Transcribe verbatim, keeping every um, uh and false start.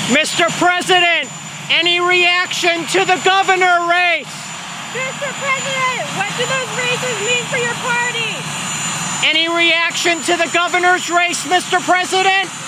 Mister President, any reaction to the governor race? Mister President, what do those races mean for your party? Any reaction to the governor's race, Mister President?